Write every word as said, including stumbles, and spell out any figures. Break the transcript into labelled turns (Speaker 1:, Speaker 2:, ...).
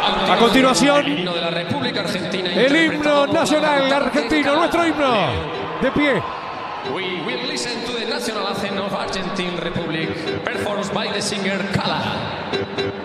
Speaker 1: A continuación,
Speaker 2: el himno de la República Argentina,
Speaker 1: el himno nacional argentino, nuestro himno. De pie.
Speaker 2: We will listen to the national anthem of Argentine Republic, performed by the singer Kala.